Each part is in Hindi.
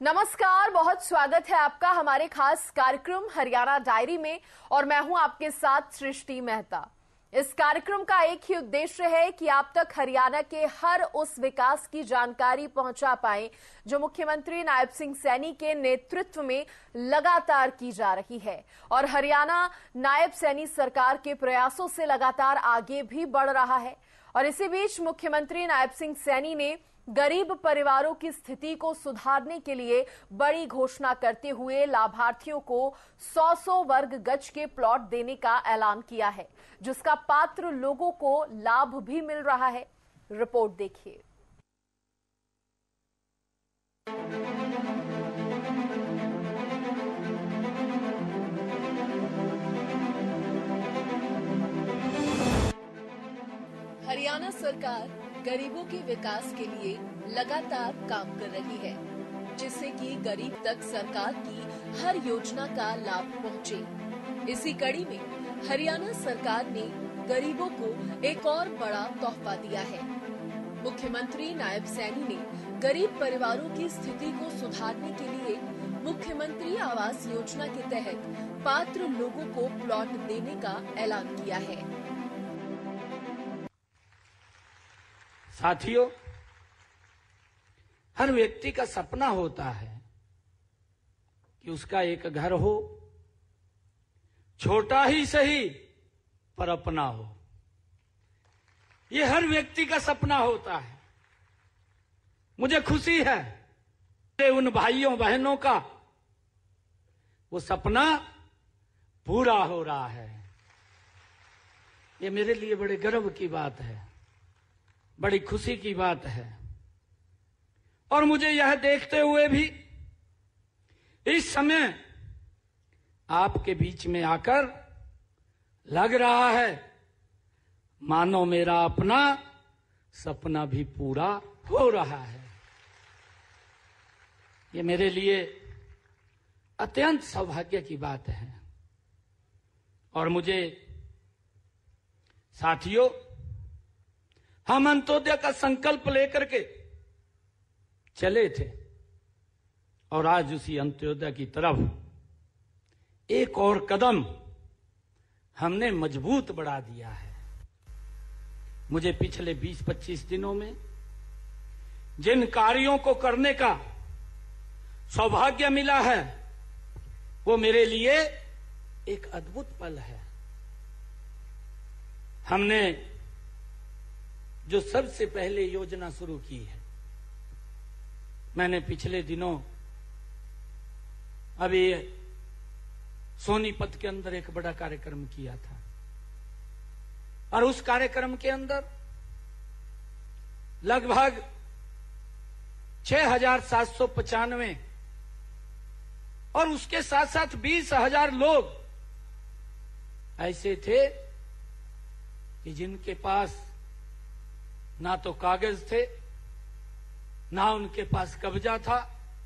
नमस्कार, बहुत स्वागत है आपका हमारे खास कार्यक्रम हरियाणा डायरी में और मैं हूं आपके साथ सृष्टि मेहता। इस कार्यक्रम का एक ही उद्देश्य है कि आप तक हरियाणा के हर उस विकास की जानकारी पहुंचा पाएं जो मुख्यमंत्री नायब सिंह सैनी के नेतृत्व में लगातार की जा रही है और हरियाणा नायब सैनी सरकार के प्रयासों से लगातार आगे भी बढ़ रहा है। और इसी बीच मुख्यमंत्री नायब सिंह सैनी ने गरीब परिवारों की स्थिति को सुधारने के लिए बड़ी घोषणा करते हुए लाभार्थियों को 100 वर्ग गज के प्लॉट देने का ऐलान किया है, जिसका पात्र लोगों को लाभ भी मिल रहा है। रिपोर्ट देखिए। हरियाणा सरकार गरीबों के विकास के लिए लगातार काम कर रही है, जिससे कि गरीब तक सरकार की हर योजना का लाभ पहुंचे। इसी कड़ी में हरियाणा सरकार ने गरीबों को एक और बड़ा तोहफा दिया है। मुख्यमंत्री नायब सैनी ने गरीब परिवारों की स्थिति को सुधारने के लिए मुख्यमंत्री आवास योजना के तहत पात्र लोगों को प्लॉट देने का ऐलान किया है। साथियों, हर व्यक्ति का सपना होता है कि उसका एक घर हो, छोटा ही सही पर अपना हो। ये हर व्यक्ति का सपना होता है। मुझे खुशी है कि उन भाइयों बहनों का वो सपना पूरा हो रहा है। ये मेरे लिए बड़े गर्व की बात है, बड़ी खुशी की बात है। और मुझे यह देखते हुए भी इस समय आपके बीच में आकर लग रहा है मानो मेरा अपना सपना भी पूरा हो रहा है। ये मेरे लिए अत्यंत सौभाग्य की बात है। और मुझे साथियों, हम अंत्योदय का संकल्प लेकर के चले थे और आज उसी अंत्योदय की तरफ एक और कदम हमने मजबूत बढ़ा दिया है। मुझे पिछले 20-25 दिनों में जिन कार्यों को करने का सौभाग्य मिला है वो मेरे लिए एक अद्भुत पल है। हमने जो सबसे पहले योजना शुरू की है, मैंने पिछले दिनों अभी सोनीपत के अंदर एक बड़ा कार्यक्रम किया था और उस कार्यक्रम के अंदर लगभग 6,795 और उसके साथ साथ 20,000 लोग ऐसे थे कि जिनके पास ना तो कागज थे, ना उनके पास कब्जा था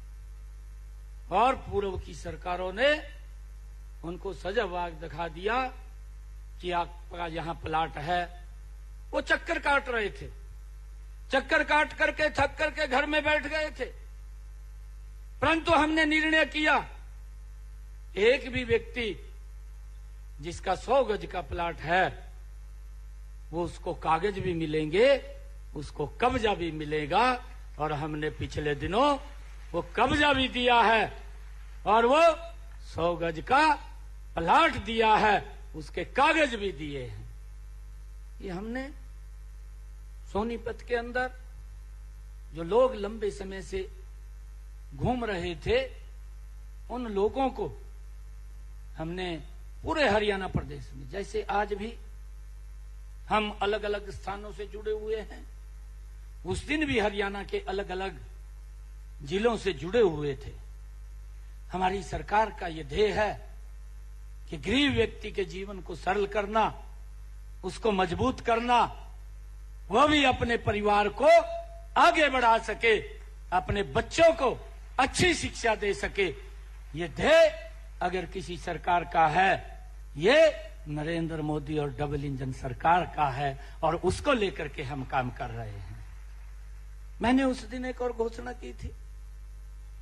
और पूर्व की सरकारों ने उनको सजावाग दिखा दिया कि आपका यहां प्लाट है। वो चक्कर काट रहे थे, चक्कर काट करके थक करके घर में बैठ गए थे। परंतु हमने निर्णय किया एक भी व्यक्ति जिसका 100 गज का प्लाट है वो उसको कागज भी मिलेंगे, उसको कब्जा भी मिलेगा। और हमने पिछले दिनों वो कब्जा भी दिया है और वो 100 गज का प्लाट दिया है, उसके कागज भी दिए हैं। ये हमने सोनीपत के अंदर जो लोग लंबे समय से घूम रहे थे उन लोगों को हमने पूरे हरियाणा प्रदेश में, जैसे आज भी हम अलग अलग स्थानों से जुड़े हुए हैं, उस दिन भी हरियाणा के अलग अलग जिलों से जुड़े हुए थे। हमारी सरकार का यह ध्येय है कि गरीब व्यक्ति के जीवन को सरल करना, उसको मजबूत करना, वह भी अपने परिवार को आगे बढ़ा सके, अपने बच्चों को अच्छी शिक्षा दे सके। ये ध्येय अगर किसी सरकार का है, ये नरेंद्र मोदी और डबल इंजन सरकार का है और उसको लेकर के हम काम कर रहे हैं। मैंने उस दिन एक और घोषणा की थी,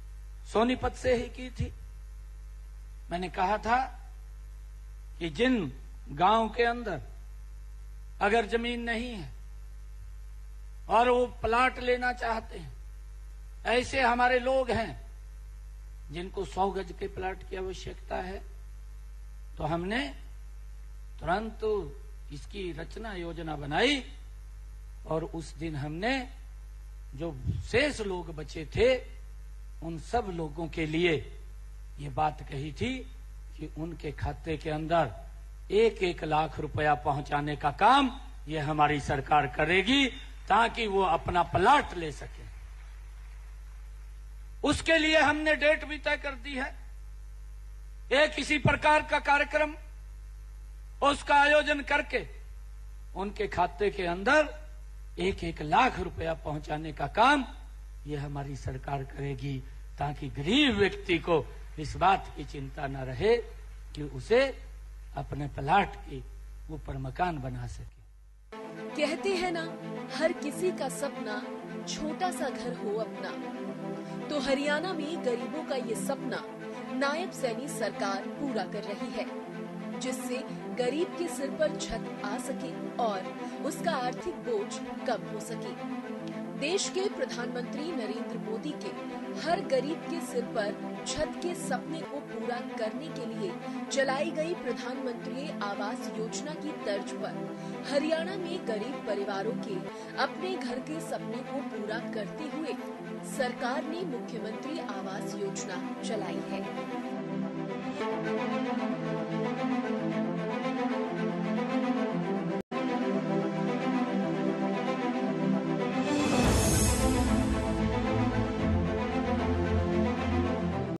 सोनीपत से ही की थी। मैंने कहा था कि जिन गांव के अंदर अगर जमीन नहीं है और वो प्लाट लेना चाहते हैं, ऐसे हमारे लोग हैं जिनको 100 गज के प्लाट की आवश्यकता है, तो हमने तुरंत इसकी रचना योजना बनाई और उस दिन हमने जो शेष लोग बचे थे उन सब लोगों के लिए ये बात कही थी कि उनके खाते के अंदर 1-1 लाख रुपया पहुंचाने का काम ये हमारी सरकार करेगी ताकि वो अपना प्लाट ले सके। उसके लिए हमने डेट भी तय कर दी है। एक किसी प्रकार का कार्यक्रम उसका आयोजन करके उनके खाते के अंदर 1-1 लाख रुपया पहुंचाने का काम ये हमारी सरकार करेगी ताकि गरीब व्यक्ति को इस बात की चिंता न रहे कि उसे अपने प्लाट के ऊपर मकान बना सके। कहते हैं ना, हर किसी का सपना छोटा सा घर हो अपना। तो हरियाणा में गरीबों का ये सपना नायब सैनी सरकार पूरा कर रही है, जिससे गरीब के सिर पर छत आ सके और उसका आर्थिक बोझ कम हो सके। देश के प्रधानमंत्री नरेंद्र मोदी के हर गरीब के सिर पर छत के सपने को पूरा करने के लिए चलाई गई प्रधानमंत्री आवास योजना की तर्ज पर हरियाणा में गरीब परिवारों के अपने घर के सपने को पूरा करते हुए सरकार ने मुख्यमंत्री आवास योजना चलाई है।